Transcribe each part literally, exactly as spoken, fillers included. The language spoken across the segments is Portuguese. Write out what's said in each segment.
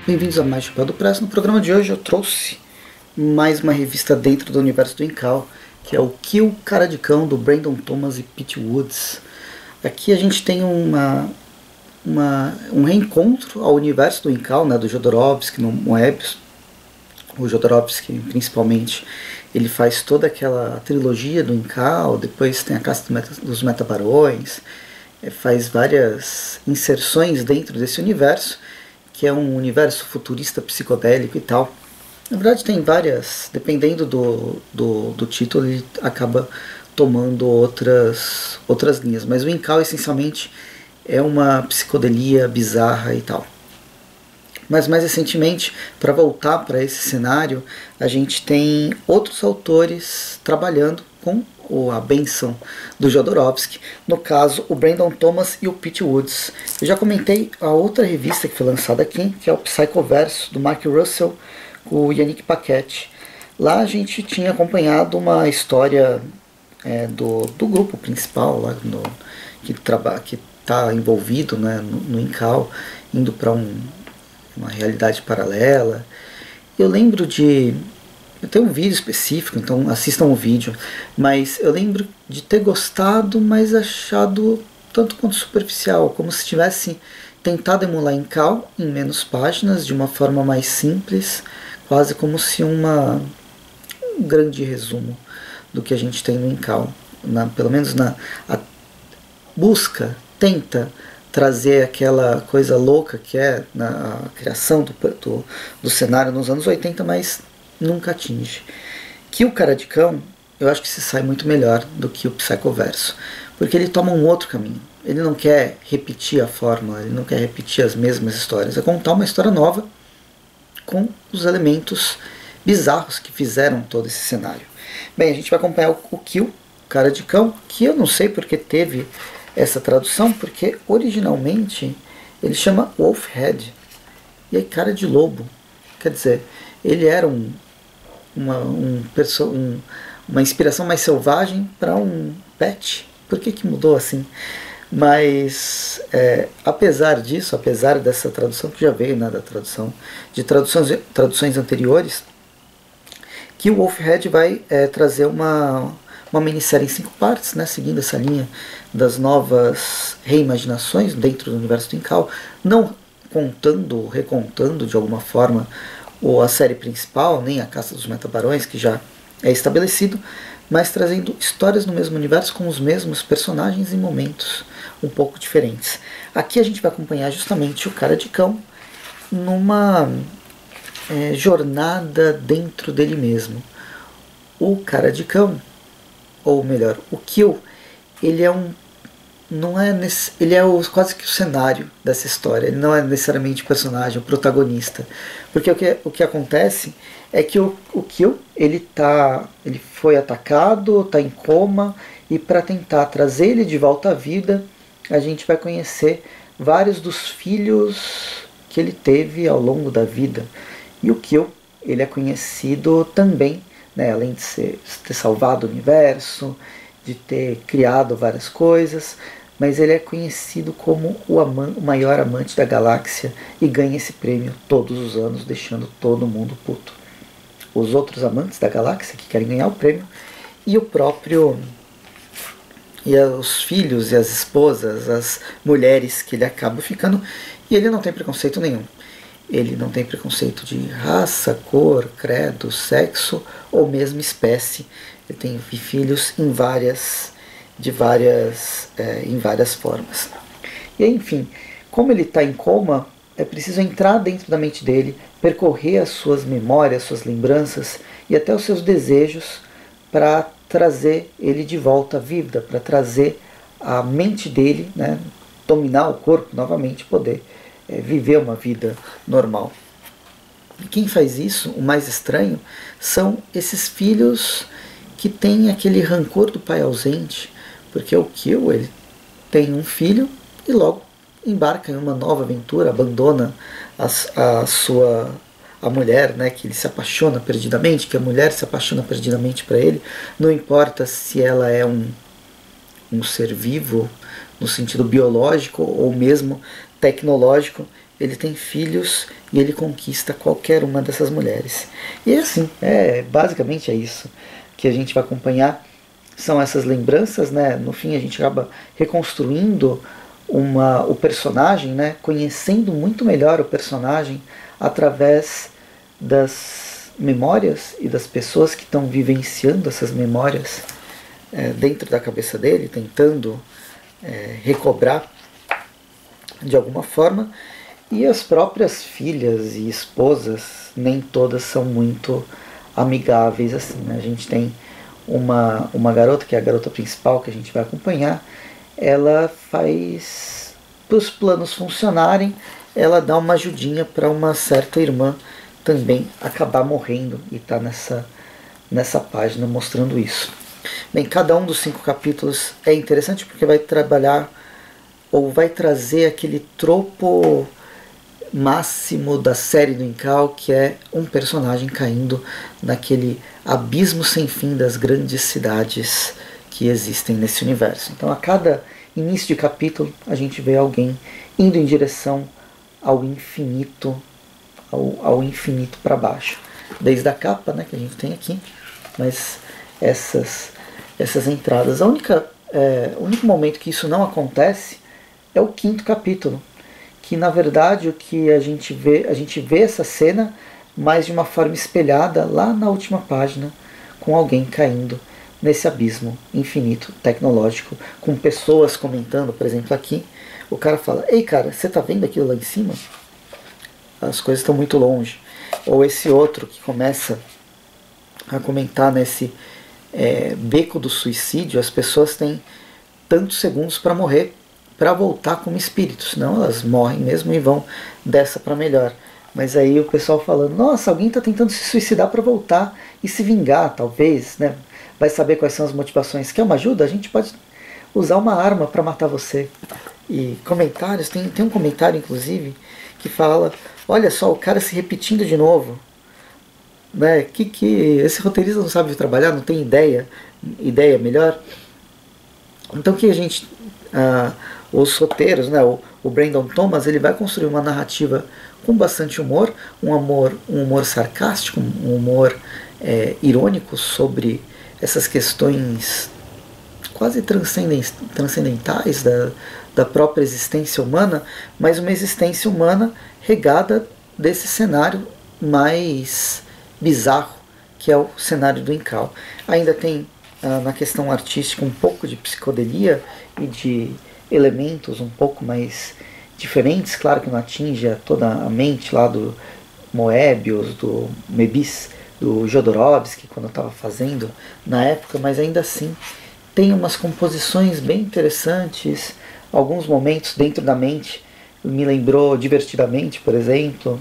Bem-vindos a mais Chapéu do Press. No programa de hoje eu trouxe mais uma revista dentro do universo do Incal, que é o Kill Cara de Cão, do Brandon Thomas e Pete Woods. Aqui a gente tem uma, uma, um reencontro ao universo do Incal, né, do Jodorowsky no Moebius. O Jodorowsky, principalmente, ele faz toda aquela trilogia do Incal, depois tem a Caça dos Metabarões, faz várias inserções dentro desse universo, que é um universo futurista psicodélico e tal. Na verdade tem várias, dependendo do, do, do título, ele acaba tomando outras, outras linhas, mas o Incal essencialmente é uma psicodelia bizarra e tal. Mas mais recentemente, para voltar para esse cenário, a gente tem outros autores trabalhando com a benção do Jodorowsky, no caso o Brandon Thomas e o Pete Woods. Eu já comentei a outra revista que foi lançada aqui, que é o Psychoverso, do Mark Russell, com o Yannick Paquette. Lá a gente tinha acompanhado uma história é, do, do grupo principal, lá no, que está envolvido, né, no, no Incal, indo para um, uma realidade paralela. Eu lembro de... Eu tenho um vídeo específico, então assistam o vídeo, mas eu lembro de ter gostado, mas achado tanto quanto superficial, como se tivesse tentado emular Incal em menos páginas, de uma forma mais simples, quase como se uma, um grande resumo do que a gente tem no Incal. Na, pelo menos na a busca, tenta trazer aquela coisa louca que é na a criação do, do, do cenário nos anos oitenta, mas nunca atinge. Que o Cara de Cão, eu acho que se sai muito melhor do que o Psychoverso, porque ele toma um outro caminho. Ele não quer repetir a fórmula, ele não quer repetir as mesmas histórias, é contar uma história nova com os elementos bizarros que fizeram todo esse cenário. Bem, a gente vai acompanhar o, o Kill, Cara de Cão, que eu não sei porque teve essa tradução, porque originalmente ele chama Wolfhead, e é cara de lobo. Quer dizer, ele era um Uma, um, um, uma inspiração mais selvagem para um pet. Por que que mudou assim? Mas é, apesar disso, apesar dessa tradução que já veio, né, da tradução de traduções, traduções anteriores, que o Wolfhead vai é, trazer uma, uma minissérie em cinco partes, né, seguindo essa linha das novas reimaginações dentro do universo do Incal, não contando, recontando de alguma forma ou a série principal, nem a Caça dos Metabarões, que já é estabelecido, mas trazendo histórias no mesmo universo com os mesmos personagens e momentos um pouco diferentes. Aqui a gente vai acompanhar justamente o Cara de Cão numa é, jornada dentro dele mesmo. O Cara de Cão, ou melhor, o Kill, ele é um não é nesse, ele é o, quase que o cenário dessa história, ele não é necessariamente o personagem, o protagonista, porque o que, o que acontece é que o, o Kill, ele, tá, ele foi atacado, está em coma, e para tentar trazer ele de volta à vida, a gente vai conhecer vários dos filhos que ele teve ao longo da vida. E o Kill, ele é conhecido também, né, além de ser, ter salvado o universo, de ter criado várias coisas, mas ele é conhecido como o, o maior amante da galáxia e ganha esse prêmio todos os anos, deixando todo mundo puto. Os outros amantes da galáxia que querem ganhar o prêmio, e o próprio, e os filhos e as esposas, as mulheres que ele acaba ficando, e ele não tem preconceito nenhum. Ele não tem preconceito de raça, cor, credo, sexo ou mesmo espécie. Ele tem filhos em várias de várias, é, em várias formas. E enfim, como ele está em coma, é preciso entrar dentro da mente dele, percorrer as suas memórias, suas lembranças e até os seus desejos para trazer ele de volta à vida, para trazer a mente dele, né, dominar o corpo novamente, poder é, viver uma vida normal. E quem faz isso, o mais estranho, são esses filhos que têm aquele rancor do pai ausente, porque o Kill, ele tem um filho e logo embarca em uma nova aventura, abandona a, a sua a mulher, né, que ele se apaixona perdidamente, que a mulher se apaixona perdidamente para ele, não importa se ela é um, um ser vivo no sentido biológico ou mesmo tecnológico, ele tem filhos e ele conquista qualquer uma dessas mulheres. E assim, é, basicamente é isso que a gente vai acompanhar, são essas lembranças, né? No fim a gente acaba reconstruindo uma, o personagem, né? Conhecendo muito melhor o personagem através das memórias e das pessoas que estão vivenciando essas memórias é, dentro da cabeça dele, tentando é, recobrar de alguma forma. E as próprias filhas e esposas, nem todas são muito amigáveis assim, né? A gente tem uma, uma garota, que é a garota principal que a gente vai acompanhar, ela faz para os planos funcionarem, ela dá uma ajudinha para uma certa irmã também acabar morrendo, e está nessa, nessa página mostrando isso. Bem, cada um dos cinco capítulos é interessante porque vai trabalhar ou vai trazer aquele tropo máximo da série do Incal, que é um personagem caindo naquele abismo sem fim das grandes cidades que existem nesse universo. Então a cada início de capítulo a gente vê alguém indo em direção ao infinito, ao, ao infinito para baixo. Desde a capa, né, que a gente tem aqui, mas essas, essas entradas. A única, é, o único momento que isso não acontece é o quinto capítulo, que na verdade o que a gente vê, a gente vê essa cena, mas de uma forma espelhada lá na última página, com alguém caindo nesse abismo infinito tecnológico, com pessoas comentando, por exemplo aqui, o cara fala: ei cara, você tá vendo aquilo lá em cima? As coisas estão muito longe. Ou esse outro que começa a comentar nesse é, beco do suicídio, as pessoas têm tantos segundos para morrer, para voltar como espírito, senão elas morrem mesmo e vão dessa para melhor. Mas aí o pessoal falando: nossa, alguém está tentando se suicidar para voltar e se vingar, talvez, né? Vai saber quais são as motivações. Quer uma ajuda? A gente pode usar uma arma para matar você. E comentários, tem, tem um comentário inclusive que fala: olha só, o cara se repetindo de novo, né? Que, que esse roteirista não sabe trabalhar, não tem ideia, ideia melhor. Então que a gente... Ah, os roteiros, né, o, o Brandon Thomas, ele vai construir uma narrativa com bastante humor, um humor, um humor sarcástico, um humor é, irônico sobre essas questões quase transcendentais da, da própria existência humana, mas uma existência humana regada desse cenário mais bizarro que é o cenário do Incal. Ainda tem ah, na questão artística um pouco de psicodelia e de elementos um pouco mais diferentes, claro que não atinge toda a mente lá do Moebius, do Mebis, do Jodorowsky, quando eu estava fazendo na época, mas ainda assim tem umas composições bem interessantes, alguns momentos dentro da mente, me lembrou Divertidamente, por exemplo,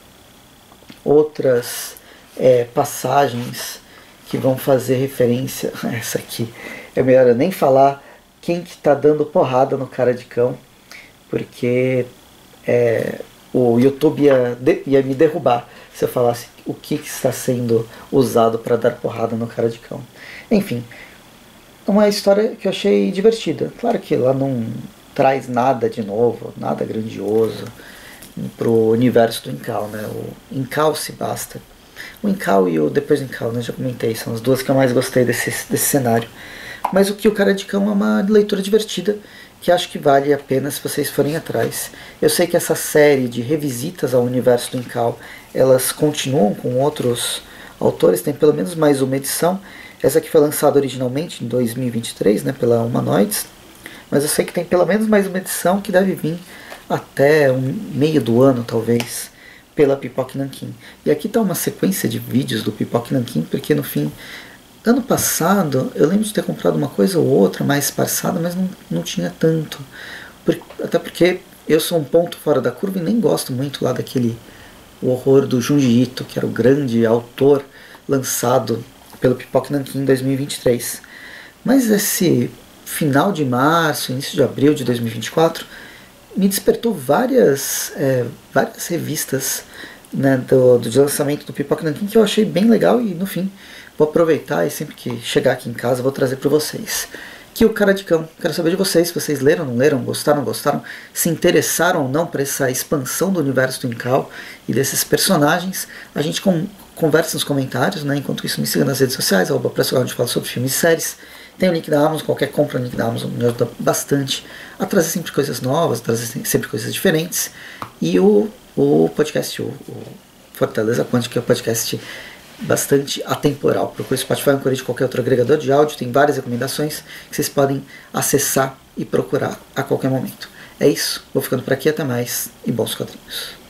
outras é, passagens que vão fazer referência a essa aqui. É melhor eu nem falar quem que tá dando porrada no cara de cão, porque é, o YouTube ia, de, ia me derrubar se eu falasse o que, que está sendo usado para dar porrada no cara de cão. Enfim, uma história que eu achei divertida. Claro que ela não traz nada de novo, nada grandioso pro universo do Incal, né? O Incal se basta. O Incal e o Depois do Incal, né? Já comentei, são as duas que eu mais gostei desse, desse cenário. Mas o Que o Cara de Cão é uma leitura divertida que acho que vale a pena se vocês forem atrás. Eu sei que essa série de revisitas ao universo do Incal, elas continuam com outros autores, tem pelo menos mais uma edição. Essa aqui foi lançada originalmente em dois mil e vinte e três, né, pela Humanoids, mas eu sei que tem pelo menos mais uma edição que deve vir até um meio do ano, talvez, pela Pipoca Nanquim. E aqui está uma sequência de vídeos do Pipoca Nanquim, porque no fim... ano passado eu lembro de ter comprado uma coisa ou outra mais esparsada, mas não, não tinha tanto. Por, até porque eu sou um ponto fora da curva e nem gosto muito lá daquele o horror do Junji Ito, que era o grande autor lançado pelo Pipoca Nanquim em dois mil e vinte e três. Mas esse final de março, início de abril de dois mil e vinte e quatro, me despertou várias, é, várias revistas, né, do, do lançamento do Pipoca Nanquim que eu achei bem legal e no fim vou aproveitar e sempre que chegar aqui em casa vou trazer para vocês. Que o Cara de Cão. Quero saber de vocês, se vocês leram, não leram, gostaram, gostaram, se interessaram ou não por essa expansão do universo do Incal e desses personagens. A gente com, conversa nos comentários, né? Enquanto isso, me siga nas redes sociais, arroba Pressogal, onde fala sobre filmes e séries. Tem o link da Amazon, qualquer compra no link da Amazon me ajuda bastante a trazer sempre coisas novas, trazer sempre coisas diferentes. E o, o podcast, o, o Fortaleza Quântica, que é o podcast bastante atemporal. Procure o Spotify ou de qualquer outro agregador de áudio, tem várias recomendações que vocês podem acessar e procurar a qualquer momento. É isso, vou ficando por aqui, até mais e bons quadrinhos.